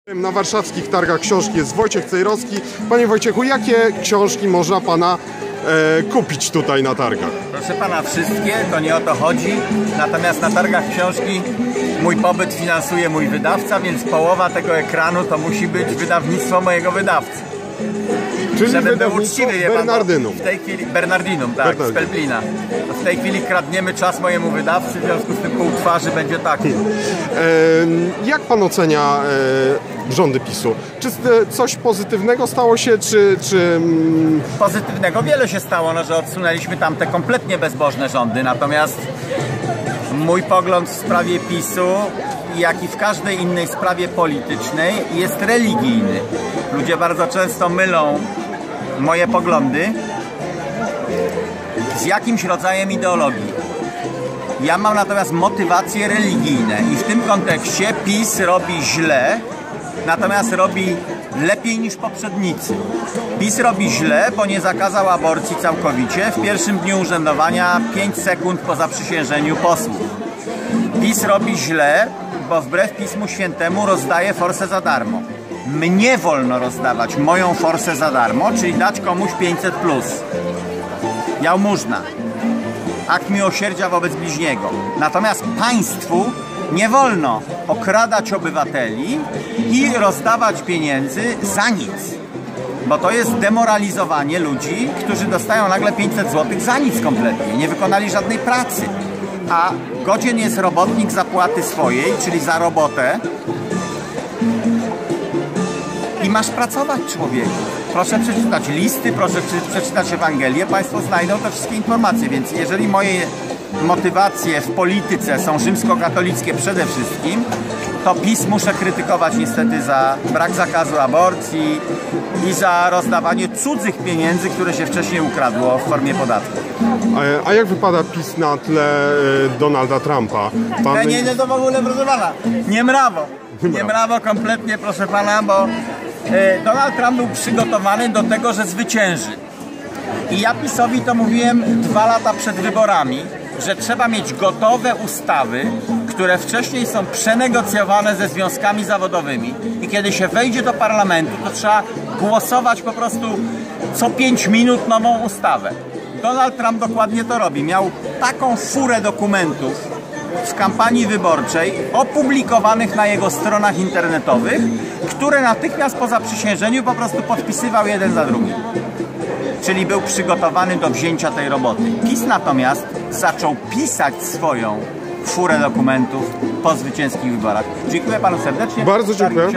Na warszawskich targach książki jest Wojciech Cejrowski. Panie Wojciechu, jakie książki można Pana kupić tutaj na targach? Proszę Pana, wszystkie, to nie o to chodzi. Natomiast na targach książki mój pobyt finansuje mój wydawca, więc połowa tego ekranu to musi być wydawnictwo mojego wydawcy. Czyli żeby był uczciwy, Bernardynum. W tej chwili Bernardynum, tak, z Pelblina. W tej chwili kradniemy czas mojemu wydawcy, w związku z tym pół twarzy będzie taki. Jak Pan ocenia rządy PiS-u? Czy coś pozytywnego stało się, czy... Pozytywnego wiele się stało, no, że odsunęliśmy tamte kompletnie bezbożne rządy, natomiast mój pogląd w sprawie PiS-u, jak i w każdej innej sprawie politycznej, jest religijny. Ludzie bardzo często mylą moje poglądy z jakimś rodzajem ideologii. Ja mam natomiast motywacje religijne i w tym kontekście PiS robi źle, natomiast robi lepiej niż poprzednicy. PiS robi źle, bo nie zakazał aborcji całkowicie w pierwszym dniu urzędowania 5 sekund po zaprzysiężeniu posłów. PiS robi źle, bo wbrew Pismu Świętemu rozdaje forsę za darmo. Mnie wolno rozdawać moją forsę za darmo, czyli dać komuś 500+. Jałmużna. Akt miłosierdzia wobec bliźniego. Natomiast państwu nie wolno okradać obywateli i rozdawać pieniędzy za nic. Bo to jest demoralizowanie ludzi, którzy dostają nagle 500 zł za nic kompletnie. Nie wykonali żadnej pracy. A godzien jest robotnik zapłaty swojej, czyli za robotę. I masz pracować, człowieku. Proszę przeczytać listy, proszę przeczytać Ewangelię. Państwo znajdą te wszystkie informacje, więc jeżeli moje motywacje w polityce są rzymskokatolickie przede wszystkim, to PiS muszę krytykować niestety za brak zakazu aborcji i za rozdawanie cudzych pieniędzy, które się wcześniej ukradło w formie podatku. A jak wypada PiS na tle Donalda Trumpa? Nie, to w ogóle, proszę Pana, nie mrawo. Nie mrawo kompletnie, proszę Pana, bo Donald Trump był przygotowany do tego, że zwycięży. I ja PiS-owi to mówiłem 2 lata przed wyborami, że trzeba mieć gotowe ustawy, które wcześniej są przenegocjowane ze związkami zawodowymi i kiedy się wejdzie do parlamentu, to trzeba głosować po prostu co 5 minut nową ustawę. Donald Trump dokładnie to robi. Miał taką furę dokumentów w kampanii wyborczej opublikowanych na jego stronach internetowych, które natychmiast po zaprzysiężeniu po prostu podpisywał jeden za drugim. Czyli był przygotowany do wzięcia tej roboty. PiS natomiast zaczął pisać swoją furę dokumentów po zwycięskich wyborach. Dziękuję Panu serdecznie. Bardzo dziękuję.